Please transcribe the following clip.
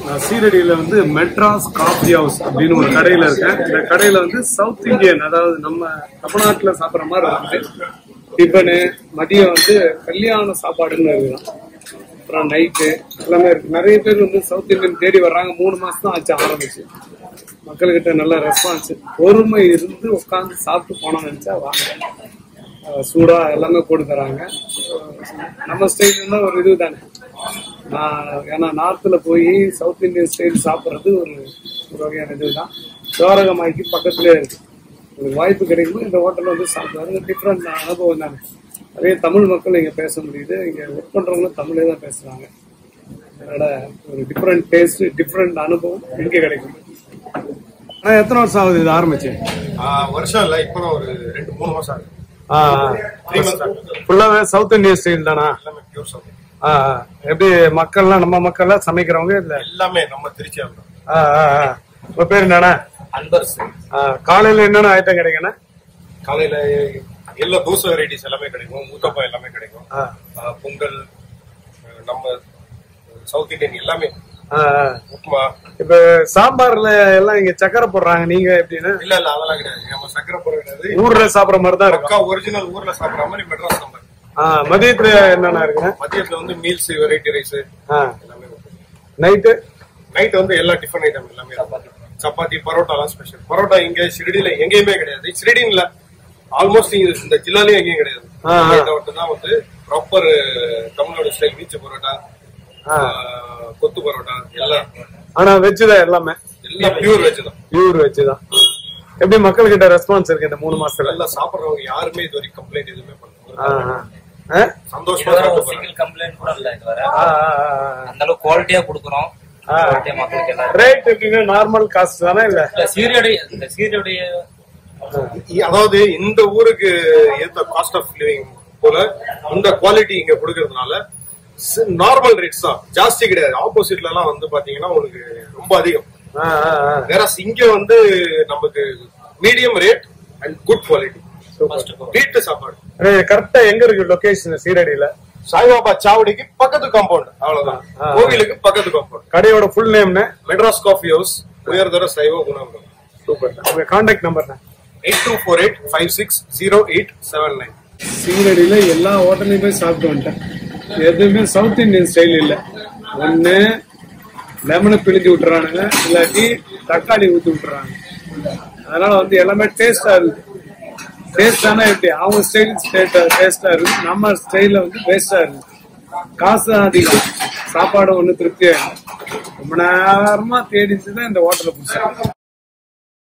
சீரடியில வந்து Madras coffee house அப்படின்னு ஒரு கடையில இருக்கேன். இந்த கடையில வந்து சவுத் இந்தியன், அதாவது நம்ம தமிழ்நாட்டுல சாப்பிட்ற மாதிரி வந்து டிஃபனு, மதியம் வந்து கல்யாண சாப்பாடுன்னு இருக்குதான், அப்புறம் நைட்டு எல்லாமே இருக்கு. நிறைய பேர் வந்து சவுத் இந்தியன் தேடி வர்றாங்க. 3 மாசம் தான் ஆச்சு ஆரம்பிச்சு. மக்கள்கிட்ட நல்ல ரெஸ்பான்ஸ், பொறுமை இருந்து உட்காந்து சாப்பிட்டு போனோம்னு நினைச்சா வாங்க, சூடா எல்லாமே போட்டு தராங்க. நம்ம ஸ்டைல் ஒரு இது தானே. ஏன்னா நார்த்ல போய் சவுத் இந்தியன் ஸ்டைல் சாப்பிட்றது ஒரு வகையான இதுதான். துவாரகமாய்க்கு பக்கத்துலேயே இருக்கு. உங்களுக்கு வாய்ப்பு கிடைக்கும் இந்த ஹோட்டல் வந்து சாப்பிடுறது டிஃப்ரெண்ட் அனுபவம் தானே. நிறைய தமிழ் மக்கள் இங்க பேச முடியுது. இங்க ஒர்க் பண்றவங்களும் தமிழே தான் பேசுறாங்க. அதனால ஒரு டிஃப்ரெண்ட் டேஸ்ட், டிஃப்ரெண்ட் அனுபவம் இங்க கிடைக்கும். ஆனா எத்தனை வருஷம் ஆகுது இது ஆரம்பிச்சு? வருஷம் இல்ல, இப்போ ஒரு 2-3 மாசம் ஆகுது. ஃபுல்லாவே சவுத் இந்தியன் ஸ்டைல் தானா? Pure South. எப்படி மக்கள்லாம், நம்ம மக்கள்லாம் சமைக்கிறவங்க இல்ல? எல்லாமே நம்ம திருச்சி. உங்க பேர் என்னன்னா? அன்பர். காலையில என்னென்ன ஐட்டம் கிடைக்குன்னா? காலையில எல்லா தோசை வெரைட்டிஸ் எல்லாமே கிடைக்கும், ஊத்தப்பா எல்லாமே கிடைக்கும், பொங்கல், நம்ம சவுத் இந்தியன் எல்லாமே, உப்புமா. இப்ப சாம்பார்ல எல்லாம் இங்க சக்கரை போடுறாங்க, நீங்க எப்படின்னா? இல்ல அதெல்லாம் கிடையாது, நம்ம சக்கரை போட கிடையாது. ஊர்ல சாப்பிடுற மாதிரி தான் இருக்கும். ஒரிஜினல் ஊர்ல சாப்பிடுற மாதிரி மெட்ராஸ் சாம்பார். மதியத்துல என்னென்ன இருக்கு? மதியத்துல வந்து மீல்ஸ், வெரைட்டி ரைஸ் எல்லாமே. நைட் வந்து எல்லா டிஃபன் ஐட்டம் எல்லாமே, சப்பாத்தி, பரோட்டாலாம் ஸ்பெஷல். பரோட்டா இங்க ஷிரடியில எங்கேயுமே கிடையாது. ஷிரடின்னு இல்ல, ஆல்மோஸ்ட் இந்த ஜில்லாலயும் எங்கேயும் கிடையாது. தான் வந்து ப்ராப்பர் தமிழ்நாடு ஸ்டைல் வீச்சு பரோட்டா, கொத்து பரோட்டா எல்லாம். ஆனா வெஜ் தான் எல்லாமே, எல்லாம் பியூர் வெஜ் தான். பியூர் வெஜ் தான். எப்படி மக்கள் கிட்ட ரெஸ்பான்ஸ் இருக்கு இந்த 3 மாசத்துல? எல்லாம் சாப்பிடுறவங்க யாருமே இது வரைக்கும் கம்ப்ளைண்ட் எதுவுமே பண்ணல. சந்தோஷமா கம்ப்ளைண்ட் கூட இல்ல இது வர. அந்த அளவுக்கு குவாலிட்டியா கொடுக்குறோம். ரேட் எப்படின்னா நார்மல் காஸ்ட் தானே? இல்ல சீரடி அதாவது இந்த ஊருக்கு ஏத்த காஸ்ட் ஆஃப் லிவிங் போல இந்த குவாலிட்டி இங்க கொடுக்கறதுனால நார்மல் ரேட்ஸ் தான், ஜாஸ்தி கிடையாது. ஆப்போசிட்ல எல்லாம் வந்து பாத்தீங்கன்னா உங்களுக்கு ரொம்ப அதிகம். வேற இங்க வந்து நமக்கு medium rate and good quality, வீட்டு சாப்பாடு. கரெக்டா எங்க இருக்கு லொகேஷன்? சீரடியில சாய்பாபா சாவடிக்கு பக்கத்து காம்பவுண்ட், அவ்வளவுதான். கோவிலுக்கு பக்கத்து காம்பவுண்ட். கடையோட full name Madras coffee house, உயர்தர சைவ உணவு. சூப்பர். உங்க கான்டாக்ட் நம்பர் 8248560879. சீரடியில எல்லா ஹோட்டலையும் போய் சாப்பிட்டு வந்துட்டேன். எதுவுமே சவுத் இந்தியன் ஸ்டைல் இல்ல. ஒண்ணு லெமனை பிழிஞ்சு விட்டுறானுங்க, இல்லாட்டி தக்காளி ஊத்தி விட்டுறாங்க. அதனால வந்து எல்லாமே டேஸ்டா இருக்கு. டேஸ்டானா எப்படி? அவங்க ஸ்டைல் டேஸ்டா இருக்கு, நம்ம ஸ்டைல வந்து வேஸ்டா இருக்கு. காசு அதிகம், சாப்பாடு ஒண்ணு திருப்தியா. ரொம்ப நேரமா தேடிச்சுதான் இந்த ஹோட்டலை பிடிச்சாங்க.